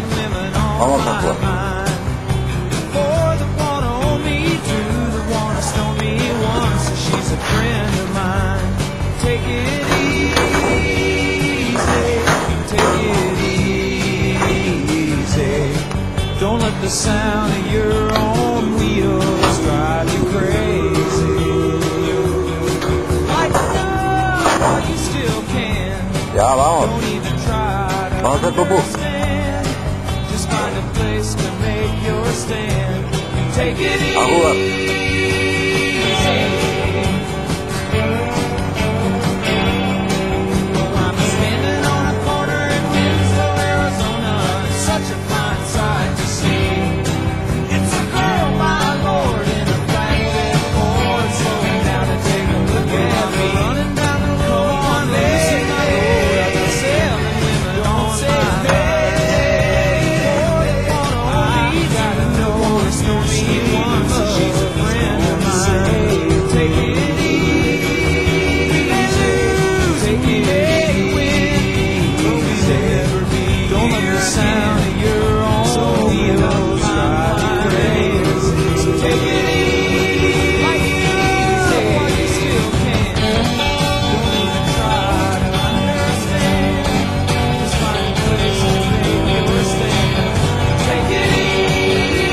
Vamos a jugar. Don't let the sound of your own wheels drive you crazy. Lighten up while you still can. Ya, vamos. Don't even try to Vamos a hacer popó. understand. Just find a place to make your stand. Take it A jugar. easy. Well, I'm standing on a corner in Winslow, Arizona. It's such a fine sight to see. It's a girl, my lord, in a flatbed Ford, slowing down to take a look at me. Running down the road, on losing my road. I've been sailing women on my mind. I gotta know it's no me once, and she's a friend of mine. Take it easy, take it easy. Don't let the sound of your own wheels drive you crazy. So take it easy, while you still can. Don't even try to understand. Just find a place to make your stand. Take it easy.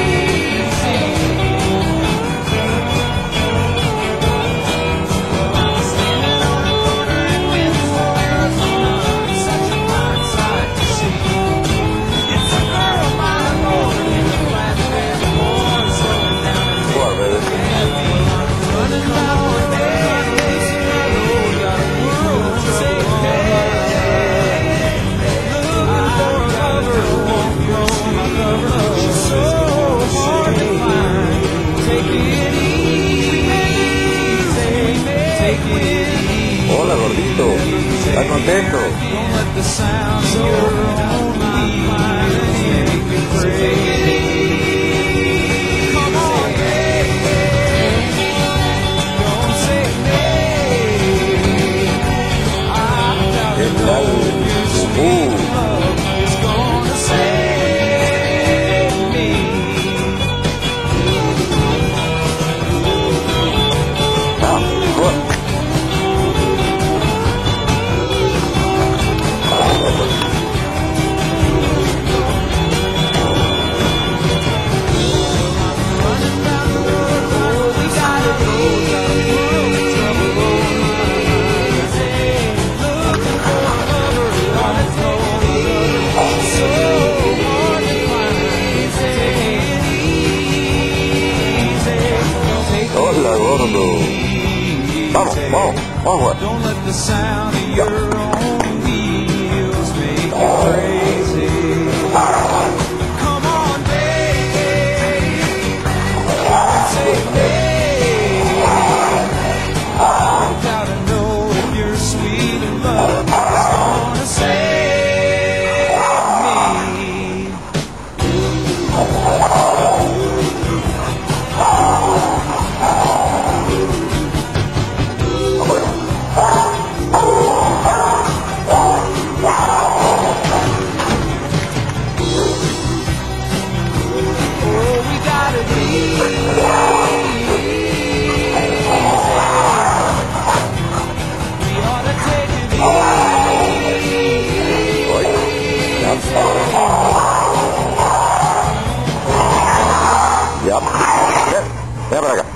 Well, I'm standing on a corner in Winslow, Arizona. It's such a fine sight to see. It's a girl, my lord, in a flatbed Ford, slowing down to take Jugar, bebé. running down the road, losing my road, got a world to take care. Looking for a lover who won't throw my cover. She's so hard to find. Take it easy, take it easy. Hola, gordito. ¿Estás contento? Don't let the sound of your own mind make you crazy. Come on, baby. Don't say nay. I doubt ¿Qué to tal? know your sweet love is gonna save me. Ah, jugar. Running down the road, we got a road, trouble on my mind. Looking for a lover, wanna throw me so hard to find. Take it easy, take Hola, gordo. Vamos, vamos, vamos a jugar. Don't let the sound of your own wheels make you crazy. Come on, baby. Don't say nay. Gotta know if your sweet love is gonna save me. Oh, we gotta be we ought to take it Ya. Ven para acá.